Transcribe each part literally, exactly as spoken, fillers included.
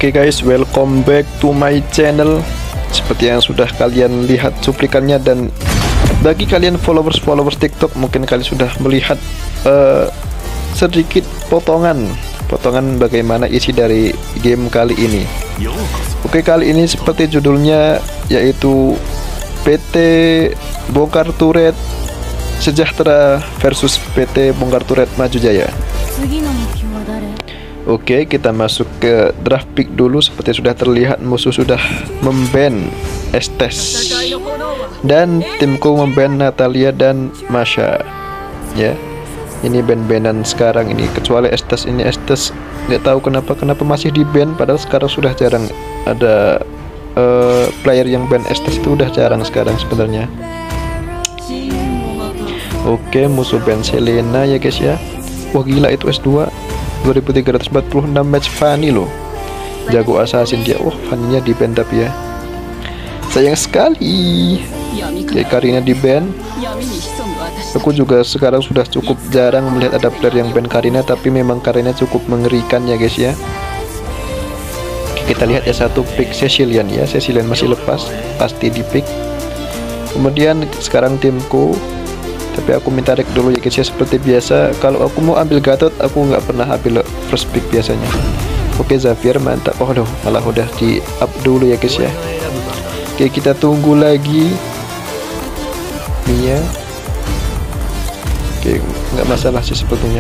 Oke guys, welcome back to my channel. Seperti yang sudah kalian lihat cuplikannya, dan bagi kalian followers-followers TikTok mungkin kalian sudah melihat uh, sedikit potongan potongan bagaimana isi dari game kali ini. Oke, kali ini seperti judulnya, yaitu P T Bongkar Turret Sejahtera versus P T Bongkar Turret Maju Jaya. Oke, kita masuk ke draft pick dulu. Seperti sudah terlihat, musuh sudah memban Estes dan timku memban Natalia dan Masha. Ya, ini ban-banan sekarang ini, kecuali Estes. Ini Estes nggak tahu kenapa kenapa masih di ban, padahal sekarang sudah jarang ada uh, player yang ban Estes, itu udah jarang sekarang sebenarnya. Oke, musuh ban Selena ya guys ya. Wah gila, itu S dua dua ribu tiga ratus empat puluh enam match Fanny loh. Jago assassin dia. Wah, Fanny-nya di ban tapi ya. Sayang sekali. Kayak Karina di ban. Aku juga sekarang sudah cukup jarang melihat ada player yang ban Karina, tapi memang Karina cukup mengerikan ya guys ya. Kita lihat ya, satu pick Cecilian ya. Cecilian masih lepas, pasti di pick. Kemudian sekarang timku, tapi aku minta rek dulu ya guys ya. Seperti biasa, kalau aku mau ambil Gatot, aku nggak pernah ambil first pick biasanya. Oke, Xavier mantap. Oh loh, malah udah di up dulu ya guys ya. Oke, kita tunggu lagi Mia. Oke, nggak masalah sih sebetulnya.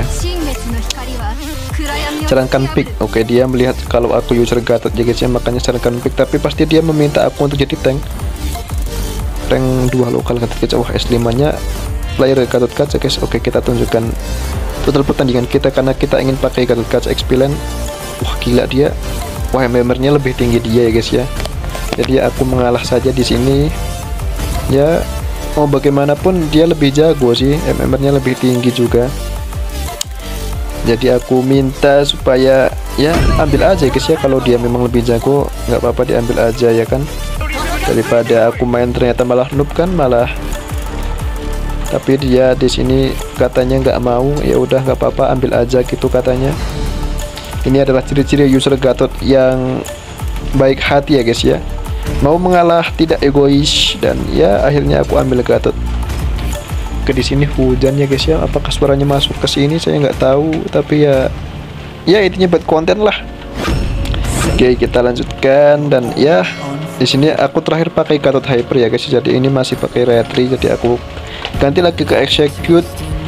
Sarankan pick. Oke, dia melihat kalau aku user Gatot ya guys ya, makanya sarankan pick. Tapi pasti dia meminta aku untuk jadi tank. Rank dua lokal Gatot kaca. Wah, S lima nya player Gatot Kaca guys. Oke, kita tunjukkan total pertandingan kita karena kita ingin pakai Gatot Kaca X P lane. Wah gila dia. Wah, M M R-nya lebih tinggi dia ya guys ya. Jadi aku mengalah saja di sini. Ya, mau bagaimanapun dia lebih jago sih, M M R-nya lebih tinggi juga. Jadi aku minta supaya ya ambil aja guys ya, kalau dia memang lebih jago nggak apa-apa diambil aja ya kan. Daripada aku main ternyata malah noob kan, malah. Tapi dia di sini katanya nggak mau, ya udah nggak apa-apa ambil aja gitu katanya. Ini adalah ciri-ciri user Gatot yang baik hati ya guys ya, mau mengalah, tidak egois, dan ya akhirnya aku ambil Gatot. Ke di sini hujan ya guys ya, apakah suaranya masuk ke sini saya nggak tahu, tapi ya ya intinya buat konten lah. Oke, kita lanjutkan, dan ya di sini aku terakhir pakai Gatot Hyper ya guys. Jadi ini masih pakai retri, jadi aku ganti lagi ke execute.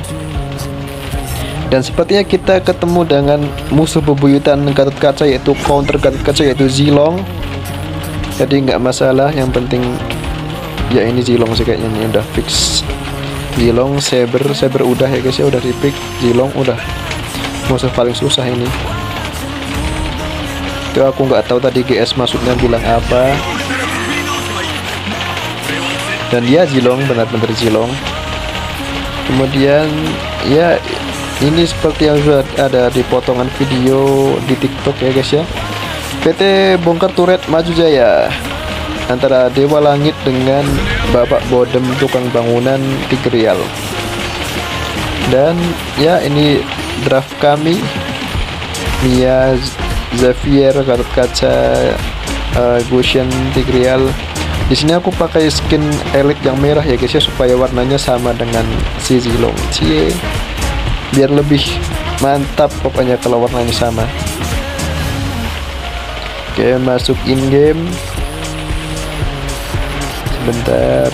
Dan sepertinya kita ketemu dengan musuh bebuyutan Gatot Kaca, yaitu counter Gatot Kaca, yaitu Zilong. Jadi nggak masalah, yang penting ya ini Zilong sih kayaknya, ini udah fix. Zilong, Saber, Saber udah ya guys ya, udah di pick. Zilong udah musuh paling susah ini. Itu aku nggak tahu tadi G S maksudnya bilang apa. Dan dia Zilong, benar-benar Zilong. Kemudian ya ini seperti yang sudah ada di potongan video di TikTok ya guys ya. P T Bongkar Turret Maju Jaya antara Dewa Langit dengan Bapak Bodem tukang bangunan Tigreal. Dan ya ini draft kami, Mia, Xavier, Gatot Kaca, uh, Gushen, Tigreal. Di sini aku pakai skin elite yang merah ya guys ya, supaya warnanya sama dengan si Zilong. Cie, biar lebih mantap pokoknya kalau warnanya sama. Oke, masuk in game. Sebentar.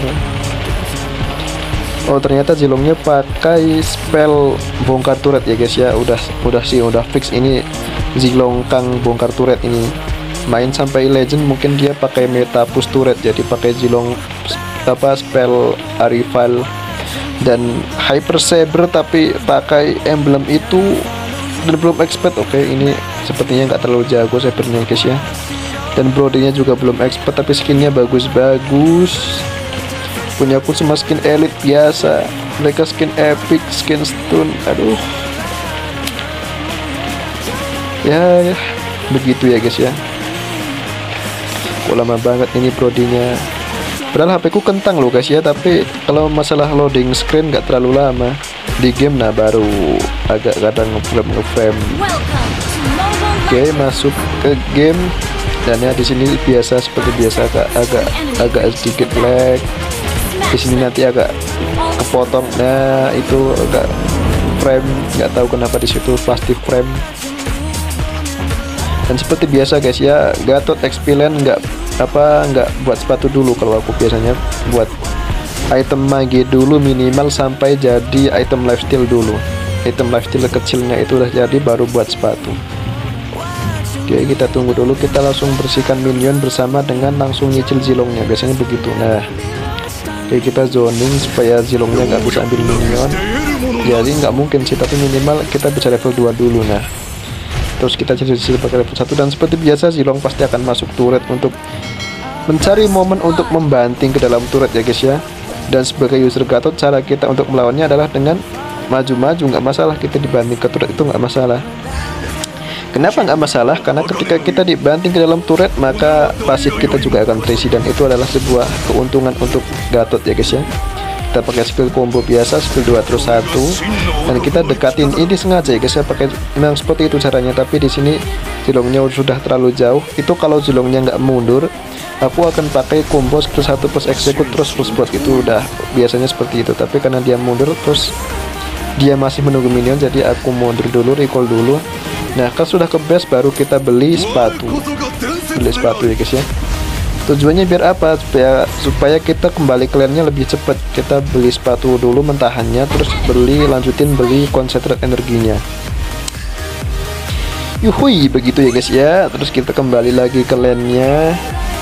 Oh, ternyata Zilongnya pakai spell bongkar turret ya guys ya. Udah udah sih udah fix ini Zilong Kang bongkar turret ini. Main sampai legend mungkin dia pakai meta push turret, jadi pakai Zilong apa spell Arrival dan Hyper Saber, tapi pakai emblem itu dan belum expert. Oke, ini sepertinya nggak terlalu jago Sabernya guys ya. Dan Brody-nya juga belum expert, tapi skinnya bagus-bagus. Punya pun semua skin elite biasa, mereka skin epic, skin stun. Aduh ya, ya begitu ya guys ya. Kok lama banget ini Brody-nya. Padahal H P ku kentang loh guys ya, tapi kalau masalah loading screen nggak terlalu lama. Di game nah baru agak kadang ngeframe ngeframe. Oke, masuk ke game. Dan ya di sini biasa seperti biasa agak agak agak sedikit lag. Di sini nanti agak kepotong. Nah itu agak frame, nggak tahu kenapa di situ plastik frame. Dan seperti biasa guys ya, Gatot X P Land nggak apa nggak buat sepatu dulu. Kalau aku biasanya buat item mage dulu minimal sampai jadi item lifesteal dulu. Item lifesteal kecilnya itu udah jadi baru buat sepatu. Oke, kita tunggu dulu, kita langsung bersihkan minion bersama dengan langsung nyicil zilongnya, biasanya begitu. Nah oke, kita zoning supaya zilongnya nggak bisa ambil minion. Jadi nggak mungkin sih, tapi minimal kita bisa level dua dulu. Nah terus kita cicil pakai level satu, dan seperti biasa Zilong pasti akan masuk turret untuk mencari momen untuk membanting ke dalam turret ya guys ya. Dan sebagai user Gatot, cara kita untuk melawannya adalah dengan maju-maju, nggak masalah. Kita dibanting ke turret itu nggak masalah. Kenapa nggak masalah? Karena ketika kita dibanting ke dalam turret, maka pasif kita juga akan terisi, dan itu adalah sebuah keuntungan untuk Gatot ya guys ya. Kita pakai skill combo biasa, skill dua terus satu, dan kita dekatin ini sengaja ya guys ya, pakai memang seperti itu caranya. Tapi di sini Zilongnya sudah terlalu jauh. Itu kalau Zilongnya nggak mundur, aku akan pakai combo skill satu plus execute terus full spot. Itu udah biasanya seperti itu. Tapi karena dia mundur terus dia masih menunggu minion, jadi aku mundur dulu, recall dulu. Nah kalau sudah ke base baru kita beli sepatu, beli sepatu ya guys ya. Tujuannya biar apa? Supaya supaya kita kembali ke lane-nya lebih cepat. Kita beli sepatu dulu mentahannya, terus beli lanjutin beli konsentrat energinya. Yuhui, begitu ya guys ya. Terus kita kembali lagi ke lane-nya.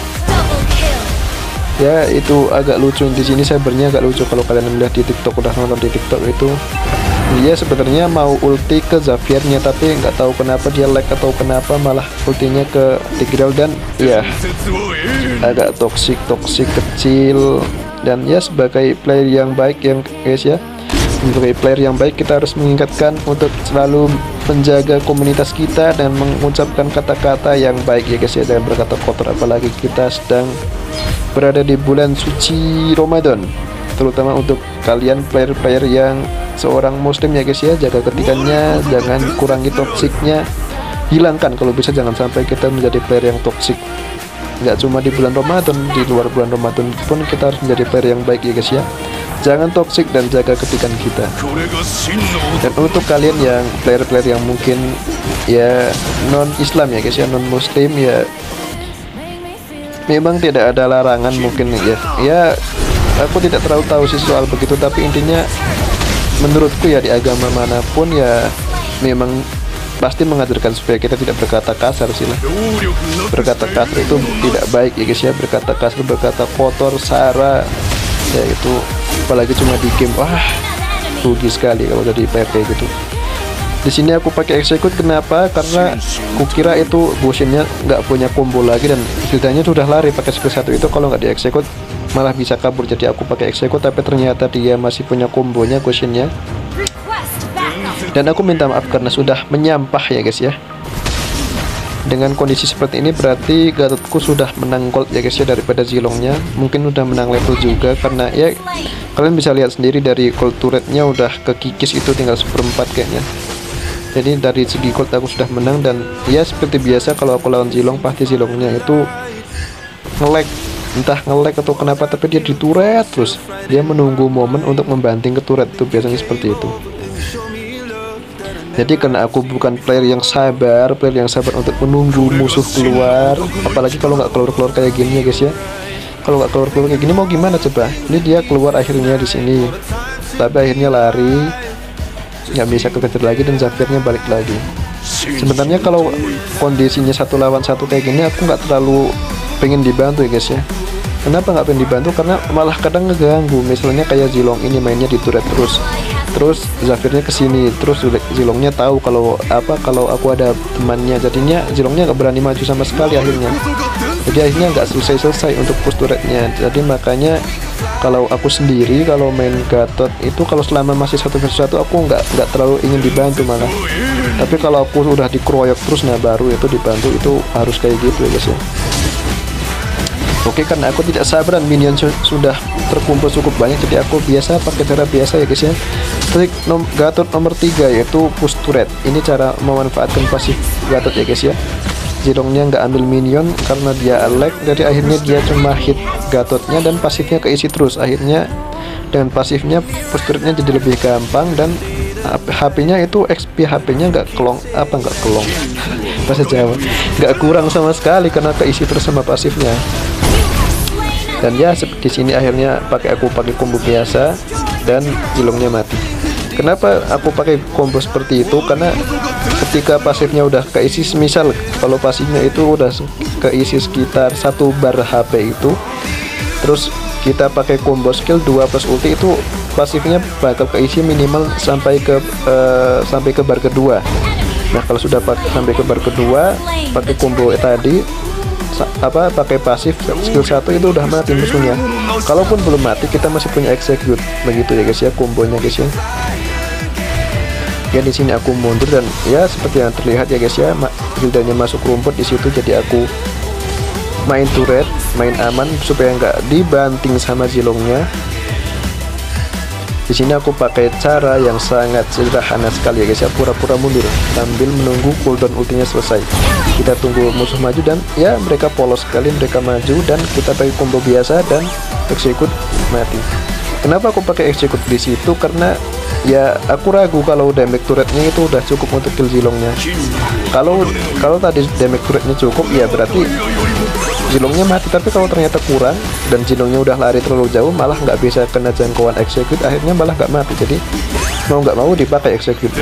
Ya itu agak lucu di sini, cybernya agak lucu kalau kalian melihat di TikTok, udah nonton di TikTok itu. Dia sebenarnya mau ulti ke Xaviernya, tapi nggak tahu kenapa dia lag atau kenapa malah ultinya ke Tigreal, dan ya agak toksik toksik kecil. Dan ya sebagai player yang baik yang guys ya, sebagai player yang baik kita harus mengingatkan untuk selalu menjaga komunitas kita dan mengucapkan kata-kata yang baik ya guys ya, jangan berkata kotor, apalagi kita sedang berada di bulan suci Ramadan. Terutama untuk kalian player-player yang seorang muslim ya guys ya, jaga ketikannya, jangan kurangi toksiknya, hilangkan kalau bisa. Jangan sampai kita menjadi player yang toksik. Nggak cuma di bulan Ramadan, di luar bulan Ramadan pun kita harus menjadi player yang baik ya guys ya. Jangan toksik dan jaga ketikan kita. Dan untuk kalian yang player-player yang mungkin ya non Islam ya guys ya, non muslim ya, memang tidak ada larangan mungkin ya. Ya aku tidak terlalu tahu sih soal begitu, tapi intinya menurutku ya di agama manapun ya memang pasti mengajarkan supaya kita tidak berkata kasar sih lah. Berkata kasar itu tidak baik ya guys ya, berkata kasar, berkata kotor, sara ya itu, apalagi cuma di game, wah rugi sekali kalau jadi P P gitu. Di sini aku pakai execute, kenapa? Karena kukira itu Goshennya nggak punya combo lagi, dan setidaknya sudah lari pakai skill satu itu, kalau nggak di execute malah bisa kabur. Jadi aku pakai execute, tapi ternyata dia masih punya kombonya Goshennya. Dan aku minta maaf karena sudah menyampah ya guys ya. Dengan kondisi seperti ini berarti Gatotku sudah menang gold ya guys ya daripada Zilongnya. Mungkin udah menang level juga, karena ya kalian bisa lihat sendiri dari gold turretnya udah kekikis, itu tinggal seperempat kayaknya. Jadi dari segi gold aku sudah menang. Dan ya seperti biasa kalau aku lawan Zilong pasti Zilongnya itu nge-lag, entah nge-lag atau kenapa, tapi dia di turret terus. Dia menunggu momen untuk membanting ke turret, itu biasanya seperti itu. Jadi karena aku bukan player yang sabar, player yang sabar untuk menunggu musuh keluar, apalagi kalau nggak keluar-keluar kayak gini ya guys ya. Kalau nggak keluar-keluar kayak gini mau gimana coba? Ini dia keluar akhirnya di sini, tapi akhirnya lari, nggak bisa kekejar lagi, dan Xaviernya balik lagi. Sebenarnya kalau kondisinya satu lawan satu kayak gini, aku nggak terlalu pengen dibantu ya guys ya. Kenapa nggak pengen dibantu? Karena malah kadang ngeganggu. Misalnya kayak Zilong ini mainnya di turret terus, terus Xaviernya kesini, terus Zilongnya tahu kalau apa kalau aku ada temannya, jadinya Zilongnya nggak berani maju sama sekali akhirnya. Jadi akhirnya nggak selesai-selesai untuk push turretnya. Jadi makanya kalau aku sendiri kalau main Gatot itu, kalau selama masih satu versus satu aku nggak nggak terlalu ingin dibantu malah. Tapi kalau aku udah dikeroyok terus, nah baru itu dibantu, itu harus kayak gitu ya guys ya. Oke, karena aku tidak sabaran, minion su sudah terkumpul cukup banyak, jadi aku biasa pakai cara biasa ya guys ya. Trik nom Gatot nomor tiga yaitu push turret. Ini cara memanfaatkan pasif Gatot ya guys ya. Zilongnya nggak ambil minion karena dia lag, jadi akhirnya dia cuma hit Gatotnya dan pasifnya keisi terus. Akhirnya dengan pasifnya push turretnya jadi lebih gampang dan H P-nya itu X P H P-nya nggak kelong apa nggak kelong bahasa Jawa, nggak kurang sama sekali karena keisi terus sama pasifnya. Dan ya di sini akhirnya pakai aku pakai combo biasa dan Zilongnya mati. Kenapa aku pakai combo seperti itu? Karena ketika pasifnya udah keisi, misal kalau pasifnya itu udah keisi sekitar satu bar H P itu, terus kita pakai combo skill dua plus ulti, itu pasifnya bakal keisi minimal sampai ke uh, sampai ke bar kedua. Nah kalau sudah sampai ke bar kedua pakai combo tadi apa pakai pasif skill satu itu udah mati musuhnya. Kalaupun belum mati kita masih punya execute, begitu ya guys ya kombonya guys ya. Ya di sini aku mundur dan ya seperti yang terlihat ya guys ya, Hildanya masuk rumput di situ, jadi aku main turret, main aman supaya nggak dibanting sama Zilongnya. Di sini aku pakai cara yang sangat sederhana sekali ya guys ya, pura-pura mundur sambil menunggu cooldown ultinya selesai. Kita tunggu musuh maju dan ya mereka polos sekali, mereka maju dan kita pakai combo biasa dan execute mati. Kenapa aku pakai execute di situ? Karena ya aku ragu kalau damage turretnya itu udah cukup untuk kill Zilongnya. Kalau kalau tadi damage turretnya cukup ya berarti Zilongnya mati, tapi kalau ternyata kurang dan Zilongnya udah lari terlalu jauh malah nggak bisa kena jangkauan execute, akhirnya malah nggak mati. Jadi mau nggak mau dipakai execute.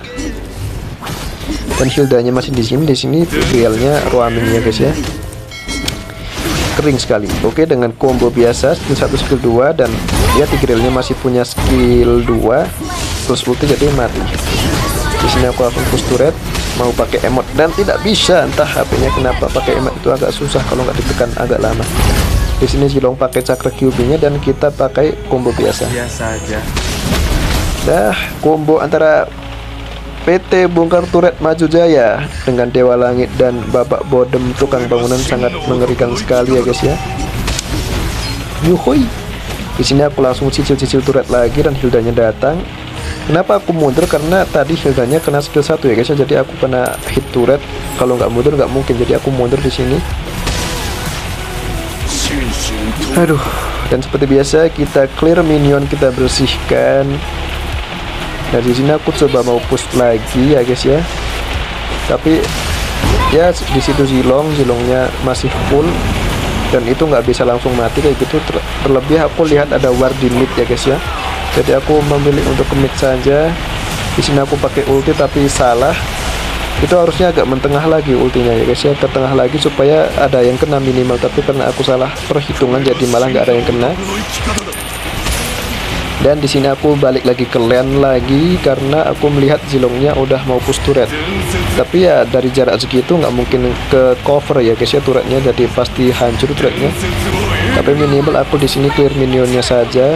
Dan Hildanya masih di sini, di sini realnya roamingnya guys ya, kering sekali. Oke, dengan combo biasa skill satu skill dua dan ya Tigrealnya masih punya skill dua terus ulti jadi mati. Di sini aku langsung push turret, mau pakai emot dan tidak bisa, entah H P-nya kenapa. Pakai emot itu agak susah kalau nggak ditekan agak lama. Di sini Zilong pakai cakra Q B-nya dan kita pakai combo biasa. Biasa aja. Dah combo antara P T Bongkar Turret Maju Jaya dengan Dewa Langit dan Bapak Bodem tukang bangunan sangat mengerikan sekali ya guys ya. Yuhui. Di sini aku langsung cicil-cicil turret lagi dan Hildanya datang. Kenapa aku mundur? Karena tadi Hildanya kena skill satu ya guys ya, jadi aku kena hit turret. Kalau nggak mundur nggak mungkin, jadi aku mundur di sini. Aduh, dan seperti biasa kita clear minion, kita bersihkan. Dari sini aku coba mau push lagi ya guys ya, tapi ya di situ Zilong, Zilongnya masih full dan itu nggak bisa langsung mati kayak gitu. Ter terlebih aku lihat ada ward di mid ya guys ya, jadi aku memilih untuk ke mid saja. Di sini aku pakai ulti tapi salah, itu harusnya agak mentengah lagi ultinya ya guys ya, ke tengah lagi supaya ada yang kena minimal, tapi karena aku salah perhitungan jadi malah nggak ada yang kena. Dan di sini aku balik lagi ke lane lagi karena aku melihat Zilongnya udah mau push turret, tapi ya dari jarak segitu nggak mungkin ke cover ya guys ya turretnya, jadi pasti hancur turretnya. Tapi minimal aku di sini clear minionnya saja.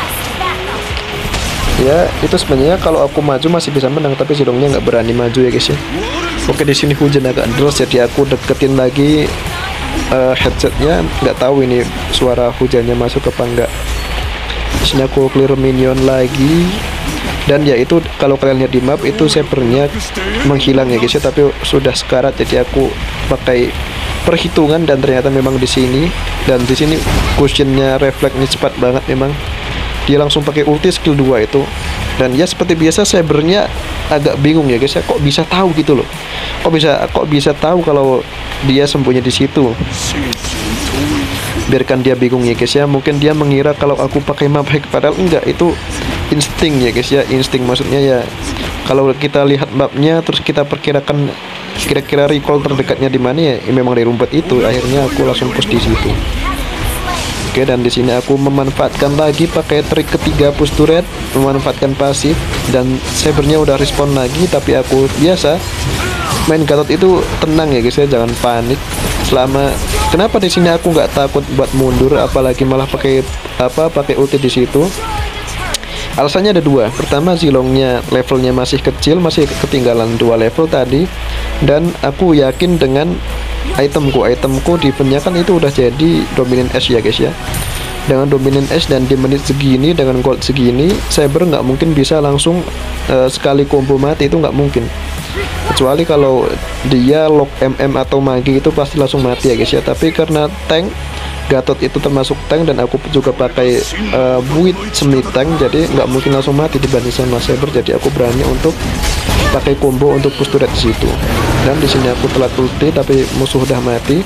Ya itu sebenarnya kalau aku maju masih bisa menang, tapi Zilongnya nggak berani maju ya guys ya. Oke, di sini hujan agak deras jadi aku deketin lagi uh, headsetnya, nggak tahu ini suara hujannya masuk apa enggak. Di sini aku clear minion lagi dan ya itu kalau kalian lihat di map itu sabernya menghilang ya guys ya, tapi sudah sekarat, jadi aku pakai perhitungan dan ternyata memang di sini. Dan di sini cushionnya refleksnya cepat banget, memang dia langsung pakai ulti skill dua itu. Dan ya seperti biasa sabernya agak bingung ya guys ya, kok bisa tahu gitu loh, kok bisa kok bisa tahu kalau dia sembunyi di situ. Biarkan dia bingung ya guys ya, mungkin dia mengira kalau aku pakai map hack, padahal enggak, itu insting ya guys ya, insting maksudnya ya. Kalau kita lihat mapnya terus kita perkirakan kira-kira recall terdekatnya di mana ya, ya memang di rumput itu. Akhirnya aku langsung push di situ. Oke, dan di sini aku memanfaatkan lagi pakai trik ketiga push turret, memanfaatkan pasif dan sabernya udah respon lagi, tapi aku biasa main Gatot itu tenang ya guys ya, jangan panik. Selama kenapa di sini aku nggak takut buat mundur, apalagi malah pakai apa pakai ulti di situ. Alasannya ada dua. Pertama, Zilongnya levelnya masih kecil, masih ketinggalan dua level tadi, dan aku yakin dengan itemku itemku di kan itu udah jadi dominant S ya guys ya. Dengan dominant S dan di menit segini dengan gold segini, Saber nggak mungkin bisa langsung uh, sekali combo mati, itu nggak mungkin. kecuali kalau dia lock M M atau magi itu pasti langsung mati ya guys ya. Tapi karena tank Gatot itu termasuk tank dan aku juga pakai uh, build semi tank, jadi nggak mungkin langsung mati dibanding sama Saber. Jadi aku berani untuk pakai combo untuk push turret di situ. Dan di sini aku telat ulti tapi musuh udah mati.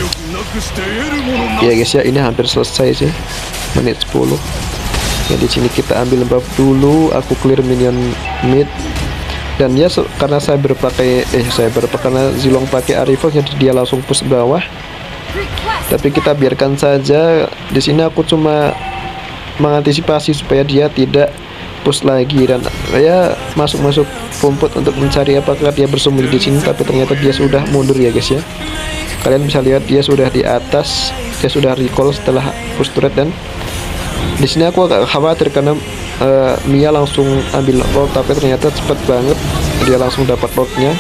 Ya guys ya, ini hampir selesai sih, menit sepuluh. Ya di sini kita ambil buff dulu, aku clear minion mid. Dan ya karena Saber pakai eh Saber karena Zilong pakai Arifo, jadi dia langsung push bawah. Tapi kita biarkan saja. Di sini aku cuma mengantisipasi supaya dia tidak push lagi dan ya masuk-masuk rumput untuk mencari apakah dia bersembunyi di sini. Tapi ternyata dia sudah mundur ya guys ya. Kalian bisa lihat dia sudah di atas, dia sudah recall setelah push turret. Dan di sini aku agak khawatir karena uh, Mia langsung ambil lord, tapi ternyata cepat banget dia langsung dapat lordnya.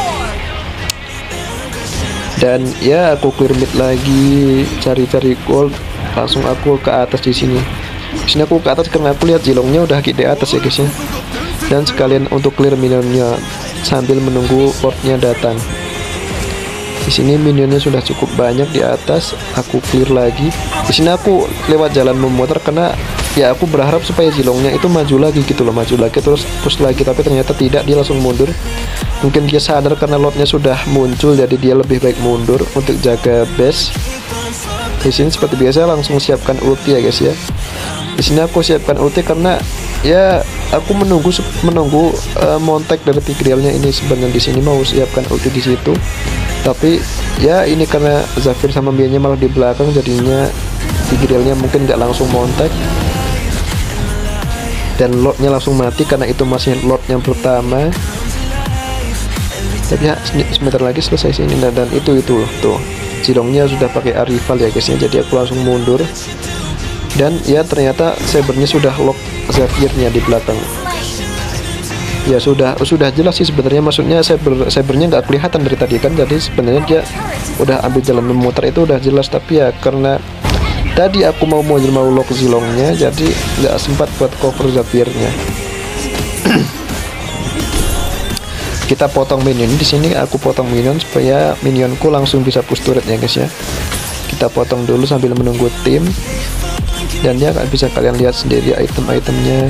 Dan ya aku clear mid lagi, cari-cari gold, langsung aku ke atas di sini. Di sini aku ke atas karena aku lihat Zilongnya udah di atas ya guys ya. Dan sekalian untuk clear minionnya sambil menunggu lordnya datang. Di sini minionnya sudah cukup banyak di atas, aku clear lagi. Di sini aku lewat jalan memutar karena ya aku berharap supaya Zilongnya itu maju lagi gitu loh, maju lagi terus push lagi. Tapi ternyata tidak, dia langsung mundur. Mungkin dia sadar karena lordnya sudah muncul, jadi dia lebih baik mundur untuk jaga base. Di sini seperti biasa langsung siapkan ulti ya guys ya. Di sini aku siapkan ulti karena ya aku menunggu menunggu uh, montek dari Tigrealnya ini. Sebenarnya di sini mau siapkan ulti di situ, tapi ya ini karena Zafir sama Mia-nya malah di belakang, jadinya Tigrealnya mungkin nggak langsung montek dan lordnya langsung mati karena itu masih lord yang pertama. Tapi ya sebentar lagi selesai sini. Dan, dan itu itu tuh Zilongnya sudah pakai Arrival ya guys ya, jadi aku langsung mundur. Dan ya ternyata Sabernya sudah lock Zafirnya di belakang. Ya sudah sudah jelas sih sebenarnya, maksudnya Saber Sabernya nggak kelihatan dari tadi kan, jadi sebenarnya dia udah ambil jalan memutar itu udah jelas. Tapi ya karena tadi aku mau mau mau lock Zilongnya, jadi nggak sempat buat cover Zafirnya. Kita potong minion di sini, aku potong minion supaya minionku langsung bisa push turret ya guys ya. Kita potong dulu sambil menunggu tim. Dan ya bisa kalian lihat sendiri item-itemnya.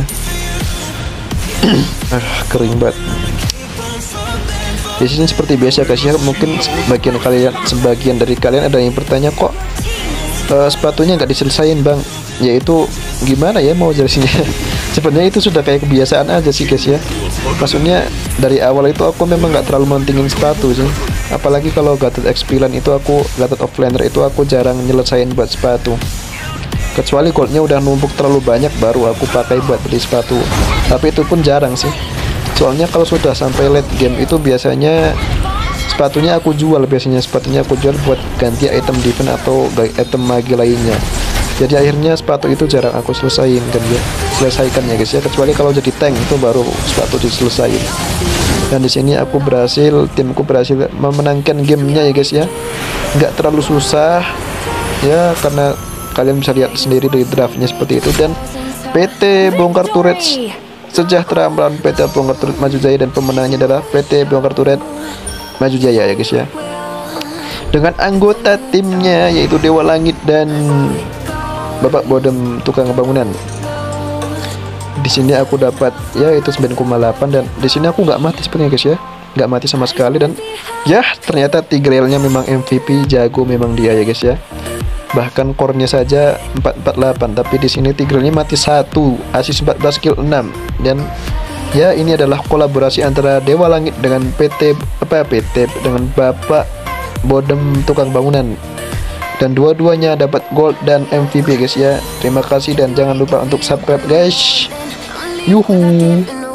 ah, kering banget. Di sini seperti biasa guys ya, mungkin sebagian kalian sebagian dari kalian ada yang bertanya kok uh, sepatunya nggak diselesain bang. Yaitu gimana ya mau jelasinnya. Sebenarnya itu sudah kayak kebiasaan aja sih guys ya. Maksudnya dari awal itu aku memang nggak terlalu mentingin sepatu sih. Apalagi kalau Gatot X sembilan itu aku Gatot Offlaner itu aku jarang nyelesain buat sepatu. Kecuali goldnya udah numpuk terlalu banyak baru aku pakai buat beli sepatu. Tapi itu pun jarang sih. Soalnya kalau sudah sampai late game itu biasanya sepatunya aku jual, biasanya sepatunya aku jual buat ganti item defense atau item magi lainnya. Jadi akhirnya sepatu itu jarang aku selesain kan ya, selesaikan ya guys ya. Kecuali kalau jadi tank itu baru sepatu diselesain. Dan di sini aku berhasil, timku berhasil memenangkan gamenya ya guys ya. Nggak terlalu susah ya, karena kalian bisa lihat sendiri dari draftnya seperti itu. Dan P T Bongkar Turret Sejahtera melawan P T Bongkar Turret Maju Jaya, dan pemenangnya adalah P T Bongkar Turret Maju Jaya ya guys ya. Dengan anggota timnya yaitu Dewa Langit dan Bapak Bodem Tukang Bangunan. Di sini aku dapat ya itu sembilan koma delapan, dan di sini aku nggak mati sebenarnya guys ya, nggak mati sama sekali. Dan ya ternyata Tigrealnya memang M V P, jago memang dia ya guys ya. Bahkan core-nya saja empat empat delapan, tapi di sini Tigrealnya mati satu, asis empat belas, kill enam. Dan ya ini adalah kolaborasi antara Dewa Langit dengan P T apa P T dengan Bapak Bodem Tukang Bangunan. Dan dua-duanya dapat gold dan M V P guys ya. Terima kasih dan jangan lupa untuk subscribe guys. Yuhu.